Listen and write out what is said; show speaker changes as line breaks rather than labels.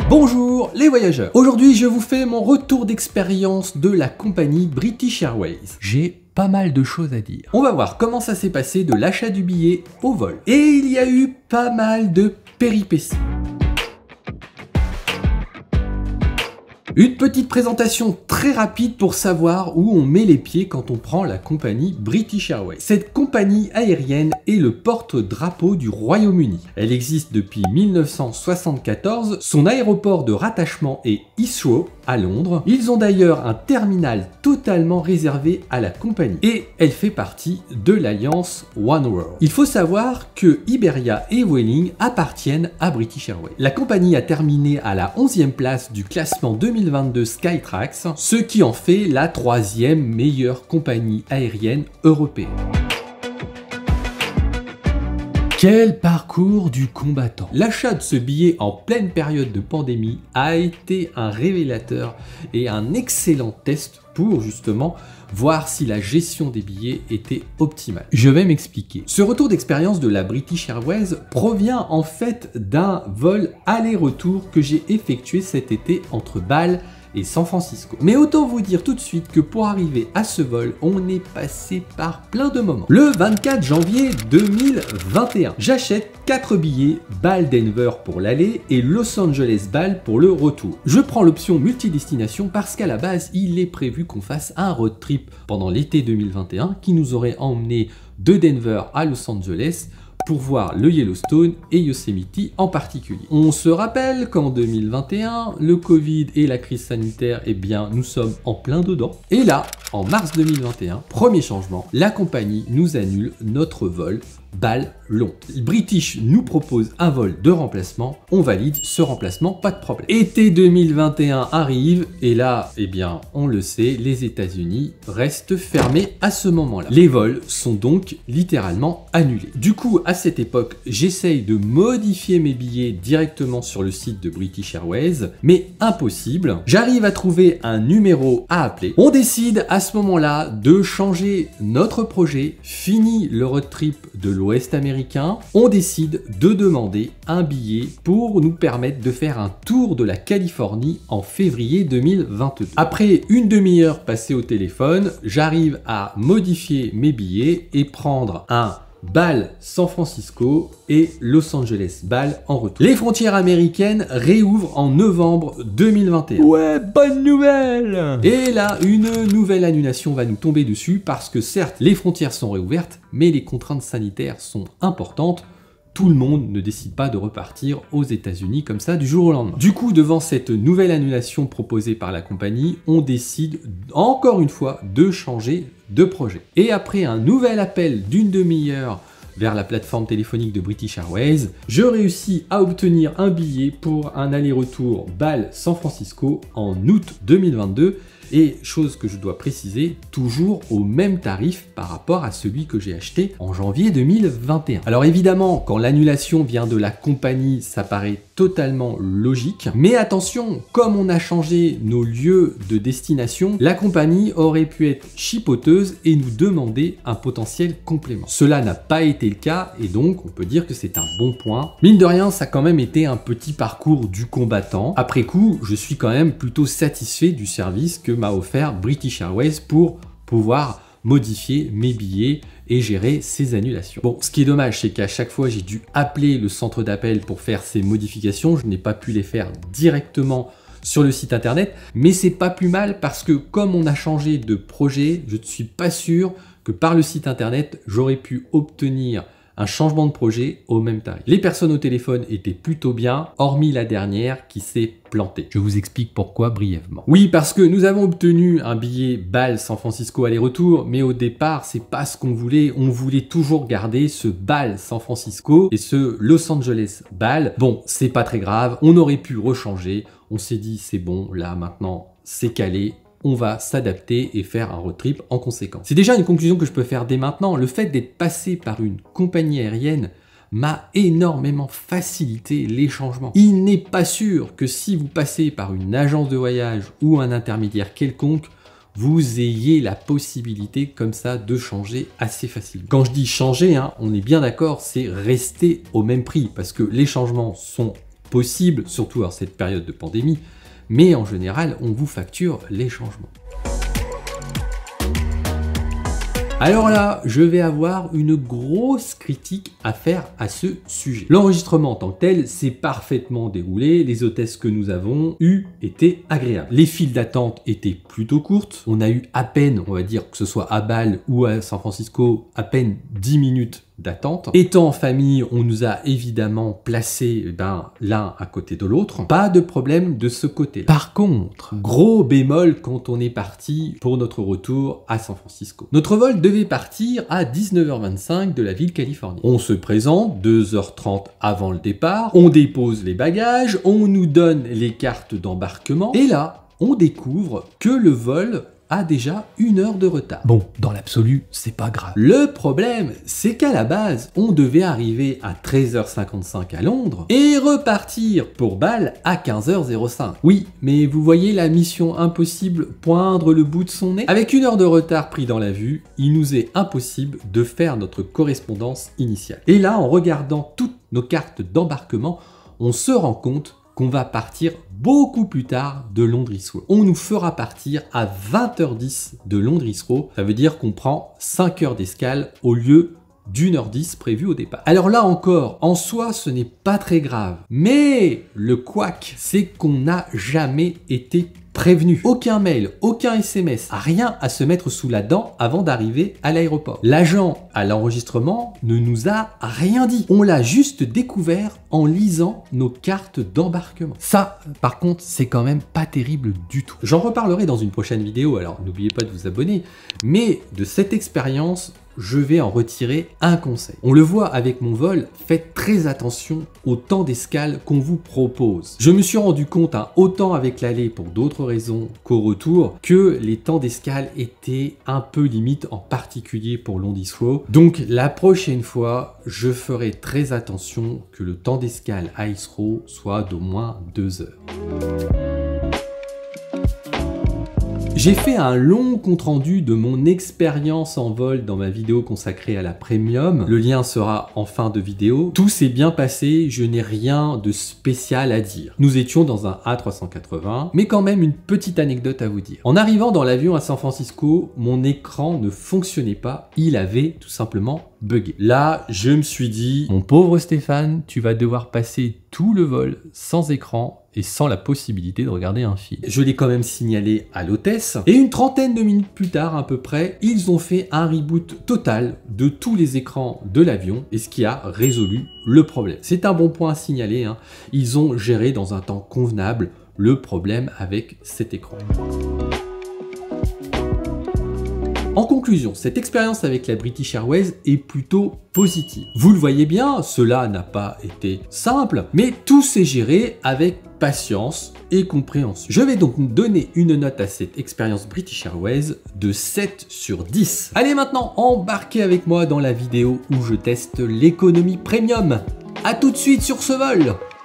Bonjour les voyageurs. Aujourd'hui je vous fais mon retour d'expérience de la compagnie British Airways. J'ai pas mal de choses à dire. On va voir comment ça s'est passé de l'achat du billet au vol. Et il y a eu pas mal de péripéties. Une petite présentation très rapide pour savoir où on met les pieds quand on prend la compagnie British Airways. Cette compagnie aérienne est le porte-drapeau du Royaume-Uni. Elle existe depuis 1974. Son aéroport de rattachement est Heathrow à Londres. Ils ont d'ailleurs un terminal totalement réservé à la compagnie et elle fait partie de l'alliance Oneworld. Il faut savoir que Iberia et Vueling appartiennent à British Airways. La compagnie a terminé à la 11e place du classement 2022 Skytrax, ce qui en fait la 3e meilleure compagnie aérienne européenne. Quel parcours du combattant! L'achat de ce billet en pleine période de pandémie a été un révélateur et un excellent test pour justement voir si la gestion des billets était optimale. Je vais m'expliquer. Ce retour d'expérience de la British Airways provient en fait d'un vol aller-retour que j'ai effectué cet été entre Bâle et San Francisco. Mais autant vous dire tout de suite que pour arriver à ce vol, on est passé par plein de moments. Le 24 janvier 2021, j'achète 4 billets Bâle-Denver pour l'aller et Los Angeles-Bâle pour le retour. Je prends l'option multidestination parce qu'à la base, il est prévu qu'on fasse un road trip pendant l'été 2021 qui nous aurait emmené de Denver à Los Angeles pour voir le Yellowstone et Yosemite en particulier. On se rappelle qu'en 2021, le Covid et la crise sanitaire, eh bien, nous sommes en plein dedans. Et là, en mars 2021, premier changement, la compagnie nous annule notre vol Bâle-Londres. British nous propose un vol de remplacement, on valide ce remplacement, pas de problème. Été 2021 arrive et là, eh bien, on le sait, les États-Unis restent fermés à ce moment-là. Les vols sont donc littéralement annulés. Du coup, à cette époque, j'essaye de modifier mes billets directement sur le site de British Airways, mais impossible. J'arrive à trouver un numéro à appeler. On décide à ce moment-là de changer notre projet, fini le road trip de l'Ouest américain, on décide de demander un billet pour nous permettre de faire un tour de la Californie en février 2022. Après une demi-heure passée au téléphone, j'arrive à modifier mes billets et prendre un Bâle-San Francisco et Los Angeles-Bâle en retour. Les frontières américaines réouvrent en novembre 2021. Ouais, bonne nouvelle! Et là, une nouvelle annulation va nous tomber dessus parce que certes, les frontières sont réouvertes, mais les contraintes sanitaires sont importantes. Tout le monde ne décide pas de repartir aux États-Unis comme ça du jour au lendemain. Du coup, devant cette nouvelle annulation proposée par la compagnie, on décide encore une fois de changer de projet. Et après un nouvel appel d'une demi-heure vers la plateforme téléphonique de British Airways, je réussis à obtenir un billet pour un aller-retour Bâle-San Francisco en août 2022. Et chose que je dois préciser, toujours au même tarif par rapport à celui que j'ai acheté en janvier 2021. Alors évidemment, quand l'annulation vient de la compagnie, ça paraît totalement logique. Mais attention, comme on a changé nos lieux de destination, la compagnie aurait pu être chipoteuse et nous demander un potentiel complément. Cela n'a pas été le cas et donc on peut dire que c'est un bon point. Mine de rien, ça a quand même été un petit parcours du combattant. Après coup, je suis quand même plutôt satisfait du service que m'a offert British Airways pour pouvoir modifier mes billets et gérer ces annulations. Bon, ce qui est dommage, c'est qu'à chaque fois, j'ai dû appeler le centre d'appel pour faire ces modifications. Je n'ai pas pu les faire directement sur le site internet, mais c'est pas plus mal parce que comme on a changé de projet, je ne suis pas sûr que par le site internet, j'aurais pu obtenir un changement de projet au même tarif. Les personnes au téléphone étaient plutôt bien, hormis la dernière qui s'est plantée. Je vous explique pourquoi brièvement. Oui, parce que nous avons obtenu un billet Bâle-San Francisco aller-retour, mais au départ, c'est pas ce qu'on voulait. On voulait toujours garder ce Bâle-San Francisco et ce Los Angeles-Bâle. Bon, c'est pas très grave, on aurait pu rechanger. On s'est dit, c'est bon, là, maintenant, c'est calé. On va s'adapter et faire un road trip en conséquence. C'est déjà une conclusion que je peux faire dès maintenant. Le fait d'être passé par une compagnie aérienne m'a énormément facilité les changements. Il n'est pas sûr que si vous passez par une agence de voyage ou un intermédiaire quelconque, vous ayez la possibilité comme ça de changer assez facilement. Quand je dis changer, on est bien d'accord, c'est rester au même prix parce que les changements sont possible, surtout en cette période de pandémie, mais en général, on vous facture les changements. Alors là, je vais avoir une grosse critique à faire à ce sujet. L'enregistrement en tant que tel s'est parfaitement déroulé, les hôtesses que nous avons eues étaient agréables. Les files d'attente étaient plutôt courtes, on a eu à peine, on va dire que ce soit à Bâle ou à San Francisco, à peine 10 minutes d'attente. Étant en famille, on nous a évidemment placés l'un à côté de l'autre. Pas de problème de ce côté. Par contre, gros bémol quand on est parti pour notre retour à San Francisco. Notre vol devait partir à 19h25 de la ville californienne. On se présente 2h30 avant le départ, on dépose les bagages, on nous donne les cartes d'embarquement et là, on découvre que le vol a déjà 1 heure de retard. Bon, dans l'absolu, c'est pas grave. Le problème, c'est qu'à la base, on devait arriver à 13h55 à Londres et repartir pour Bâle à 15h05. Oui, mais vous voyez la mission impossible poindre le bout de son nez? Avec 1 heure de retard pris dans la vue, il nous est impossible de faire notre correspondance initiale. Et là, en regardant toutes nos cartes d'embarquement, on se rend compte qu'on va partir beaucoup plus tard de Londres Heathrow. On nous fera partir à 20h10 de Londres Heathrow. Ça veut dire qu'on prend 5 heures d'escale au lieu d'1h10 prévu au départ. Alors là encore, en soi, ce n'est pas très grave. Mais le couac, c'est qu'on n'a jamais été prévenu. Aucun mail, aucun SMS, rien à se mettre sous la dent avant d'arriver à l'aéroport. L'agent à l'enregistrement ne nous a rien dit. On l'a juste découvert en lisant nos cartes d'embarquement. Ça, par contre, c'est quand même pas terrible du tout. J'en reparlerai dans une prochaine vidéo, alors n'oubliez pas de vous abonner. Mais de cette expérience, je vais en retirer un conseil. On le voit avec mon vol, faites très attention au temps d'escale qu'on vous propose. Je me suis rendu compte, autant avec l'aller pour d'autres raisons qu'au retour, que les temps d'escale étaient un peu limites, en particulier pour Londres Heathrow. Donc la prochaine fois, je ferai très attention que le temps d'escale à Heathrow soit d'au moins 2 heures. J'ai fait un long compte-rendu de mon expérience en vol dans ma vidéo consacrée à la Premium. Le lien sera en fin de vidéo. Tout s'est bien passé, je n'ai rien de spécial à dire. Nous étions dans un A380, mais quand même une petite anecdote à vous dire. En arrivant dans l'avion à San Francisco, mon écran ne fonctionnait pas. Il avait tout simplement bugué. Là, je me suis dit, mon pauvre Stéphane, tu vas devoir passer tout le vol sans écran et sans la possibilité de regarder un film. Je l'ai quand même signalé à l'hôtesse et une trentaine de minutes plus tard à peu près, ils ont fait un reboot total de tous les écrans de l'avion et ce qui a résolu le problème. C'est un bon point à signaler, ils ont géré dans un temps convenable le problème avec cet écran. En conclusion, cette expérience avec la British Airways est plutôt positive. Vous le voyez bien, cela n'a pas été simple, mais tout s'est géré avec patience et compréhension. Je vais donc donner une note à cette expérience British Airways de 7 sur 10. Allez maintenant, embarquez avec moi dans la vidéo où je teste l'économie premium. À tout de suite sur ce vol!